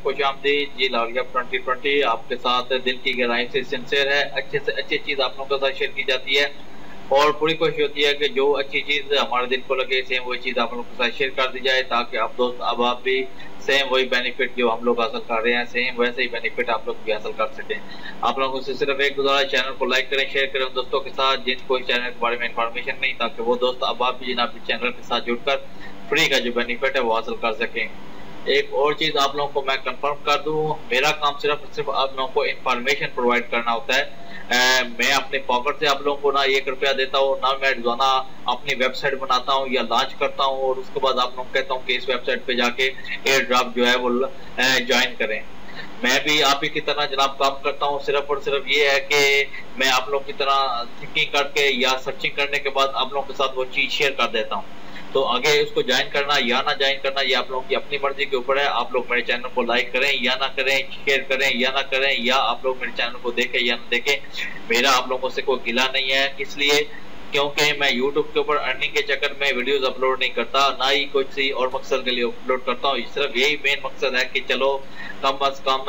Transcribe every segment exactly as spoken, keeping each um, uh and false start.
खुशामदीद जी। लालिया twenty twenty आपके साथ दिल की गहराई से सिंसियर है। अच्छे से अच्छी चीज़ आप लोगों के साथ शेयर की जाती है और पूरी कोशिश होती है कि जो अच्छी चीज़ हमारे दिल को लगे सेम वही चीज़ आप लोगों के साथ शेयर कर दी जाए, ताकि आप दोस्त अब आप भी सेम वही बेनिफिट जो हम लोग हासिल कर रहे हैं सेम वैसे ही बेनिफिट आप लोग भी हासिल कर सकें। आप लोगों से सिर्फ एक गुजारिश, चैनल को लाइक करें, शेयर करें उन दोस्तों के साथ जिनको इस चैनल के बारे में इंफॉर्मेशन नहीं, ताकि वो दोस्त अब आप भी जनाब चैनल के साथ जुड़कर फ्री का जो बेनिफिट है वो हासिल कर सकें। एक और चीज़ आप लोगों को मैं कंफर्म कर दूं, मेरा काम सिर्फ सिर्फ आप लोगों को इंफॉर्मेशन प्रोवाइड करना होता है। आ, मैं अपने पॉकेट से आप लोगों को ना एक रुपया देता हूँ, ना मैं रोजाना अपनी वेबसाइट बनाता हूँ या लॉन्च करता हूँ और उसके बाद आप लोगों को कहता हूँ कि इस वेबसाइट पे जाके एयर ड्रॉप जो है वो ज्वाइन करें। मैं भी आप ही की तरह जनाब काम करता हूँ, सिर्फ और सिर्फ ये है कि मैं आप लोगों की तरह थिंकिंग करके या सर्चिंग करने के बाद आप लोगों के साथ वो चीज़ शेयर कर देता हूँ। तो आगे उसको ज्वाइन करना या ना ज्वाइन करना ये आप लोगों की अपनी मर्जी के ऊपर है। आप लोग मेरे चैनल को लाइक करें या ना करें, शेयर करें या ना करें, या आप लोग मेरे चैनल को देखें या ना देखें, मेरा आप लोगों से कोई गिला नहीं है। इसलिए क्योंकि मैं यूट्यूब के ऊपर अर्निंग के चक्कर में वीडियोस अपलोड नहीं करता, ना ही कुछ सी और मकसद के लिए अपलोड करता हूँ। सिर्फ यही मेन मकसद है कि चलो कम अज कम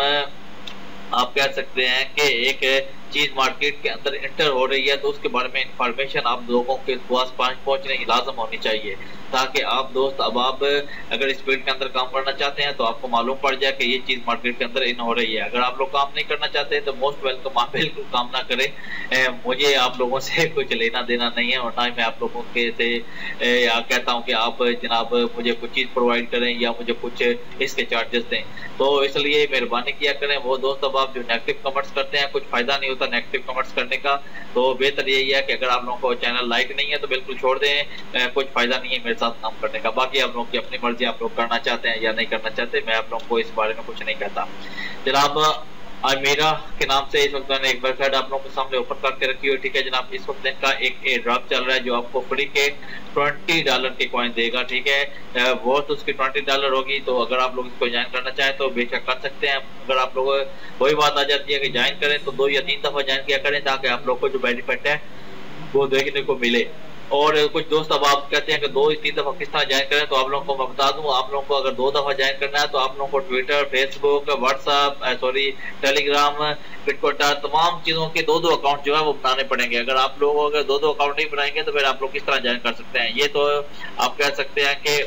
आप कह सकते हैं कि एक चीज मार्केट के अंदर इंटर हो रही है तो उसके बारे में इंफॉर्मेशन आप लोगों के पास पहुंचने की लाजम होनी चाहिए, ताकि आप दोस्त अब आप अगर इस फील्ड के अंदर काम करना चाहते हैं तो आपको मालूम पड़ जाए कि ये चीज मार्केट के अंदर इन हो रही है। अगर आप लोग काम नहीं करना चाहते तो मोस्ट वेलकम, आप बिल्कुल काम ना करें। ए, मुझे आप लोगों से कुछ लेना देना नहीं है और ना ही मैं आप लोगों के से ए, या कहता हूँ कि आप जनाब मुझे कुछ चीज प्रोवाइड करें या मुझे कुछ इसके चार्जेस दें। तो इसलिए मेहरबानी किया करें वो दोस्त अब आप जो नेगेटिव कमेंट्स करते हैं, कुछ फायदा नहीं होता नेगेटिव कमेंट्स करने का। तो बेहतर यही है कि अगर आप लोगों को चैनल लाइक नहीं है तो बिल्कुल छोड़ दें, कुछ फायदा नहीं है मेरे साथ काम करने का। बाकी आप लोगों की अपनी मर्जी, आप लोग करना चाहते हैं या नहीं करना चाहते, मैं आप लोगों को इस बारे में कुछ नहीं कहता। जनाब अमीरा के नाम से इस वक्त मैंने एक वेबसाइट आप लोगों के सामने ओपन करके रखी हुई, ठीक है जनाब। इस वक्त इनका एक एयर ड्रॉप चल रहा है जो आपको फ्री के ट्वेंटी डॉलर के कॉइन देगा, ठीक है। वो तो उसकी ट्वेंटी डॉलर होगी, तो अगर आप लोग इसको ज्वाइन करना चाहें तो बेशक कर सकते हैं। अगर आप लोग वही बात आ जाती है कि ज्वाइन करें तो दो या तीन दफा ज्वाइन किया करें, ताकि आप लोग को जो बेनिफिट है वो देखने को मिले। और कुछ दोस्त अब आप कहते हैं कि दो या तीन दफा किस तरह ज्वाइन करें, तो आप लोगों को मैं बता दूं, आप लोगों को अगर दो दफा ज्वाइन करना है तो आप लोगों को Twitter, Facebook, WhatsApp, sorry Telegram, Twitter, तमाम चीजों के दो दो अकाउंट जो है वो बनाने पड़ेंगे। अगर आप लोग अगर दो दो अकाउंट नहीं बनाएंगे तो फिर आप लोग किस तरह ज्वाइन कर सकते हैं। ये तो आप कह सकते हैं कि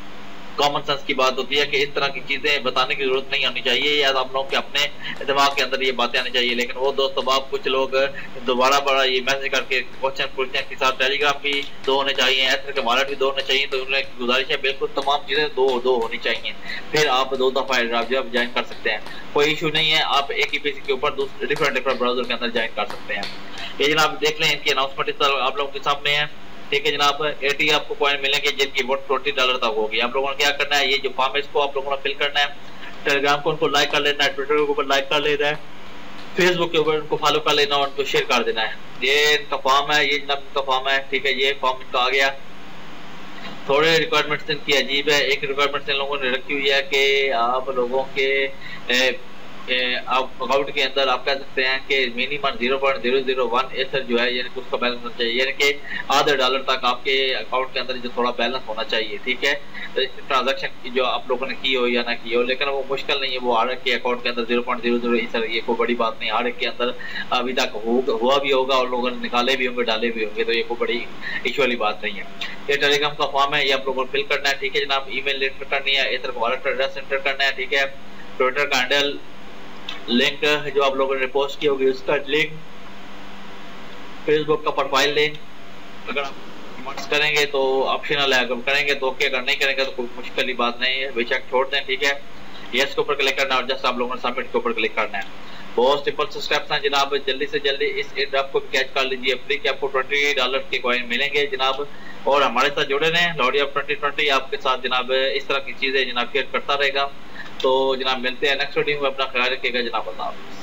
कॉमन सेंस की बात होती है कि इस तरह की चीजें बताने की जरूरत नहीं होनी चाहिए, या आप लोगों के अपने दिमाग के अंदर ये बातें आनी चाहिए। लेकिन वो दोस्तों आप कुछ लोग दोबारा बड़ा ये मैसेज करके क्वेश्चन पूछते हैं कि साथ टेलीग्राम भी दो होने चाहिए, ऐसे के वॉलेट भी दो होने चाहिए। तो उन्हें गुजारिश है बिल्कुल तमाम चीजें दो दो होनी चाहिए, फिर आप दो दफा जो आप ज्वाइन कर सकते हैं, कोई इशू नहीं है। आप एक ही पीसी के ऊपर डिफरेंट डिफरेंट ब्राउजर के अंदर ज्वाइन कर सकते हैं। ये जनाब देख लें, इनकी अनाउंसमेंट इस तरह आप लोगों के सामने है, ठीक है जनाब। एटी आपको कॉइन मिलेंगे जिनकी वो ट्वेंटी डॉलर तक होगी। आप लोगों ने क्या करना है, ये जो फॉर्म है इसको आप लोगों ने फिल करना है, टेलीग्राम को उनको लाइक कर लेना है, ट्विटर के ऊपर लाइक कर लेना है, फेसबुक के ऊपर उनको फॉलो कर लेना और उनको शेयर कर देना है। ये इनका फॉर्म है, ये जनाब इनका फॉर्म है, ठीक है। ये फॉर्म इनका आ गया। थोड़े रिक्वायरमेंट्स इनकी अजीब है। एक रिक्वायरमेंट्स इन लोगों ने रखी हुई है कि आप लोगों के ए, आप अकाउंट के अंदर आप कह सकते हैं कि minimum zero point zero zero one ether जो है यानी कि उसका बैलेंस होना चाहिए, यानी कि आधे डॉलर तक आपके अकाउंट के अंदर जो थोड़ा बैलेंस होना चाहिए, ठीक है। ट्रांजैक्शन की जो आप लोगों ने की हो या ना की हो, लेकिन वो मुश्किल नहीं है। वो हर एक के अकाउंट के अंदर zero point zero zero ether, ये कोई बड़ी बात नहीं। हर एक के अंदर अभी तक हुआ भी होगा और लोगों ने निकाले भी होंगे, डाले भी होंगे, तो ये कोई बड़ी इशू वाली बात नहीं है। ये टेलीग्राम का फॉर्म है, ये आप लोगों को फिल करना है, ठीक है जनाब। ईमेल एंटर करनी है, एथर का वॉलेट एड्रेस एंटर करना है, ठीक है। ट्विटर का हैंडल लिंक जो आप लोगों ने पोस्ट की होगी उसका लिंक, फेसबुक का प्रोफाइल लिंक। अगर आप कमेंट्स करेंगे तो ऑप्शनल है, अगर करेंगे तो ओके, अगर नहीं करेंगे तो कोई मुश्किल ही बात नहीं है, बेशक छोड़ दें, ठीक है। यस के ऊपर क्लिक करना है और जस्ट आप लोगों ने सबमिट के ऊपर क्लिक करना है। बहुत सिंपल से स्टेप्स हैं जनाब। जल्दी से जल्दी इस एयरड्रॉप को कैच कर लीजिए, फ्री के आपको ट्वेंटी डॉलर के कॉइन मिलेंगे जनाब। और हमारे साथ जुड़े रहें, लालिया ट्वेंटी ट्वेंटी आपके साथ जनाब इस तरह की चीजें जनाब शेयर करता रहेगा। तो जनाब मिलते हैं नेक्स्ट वीडियो में, अपना ख्याल रखिएगा जनाब। अल्लाह हाफ़िज़।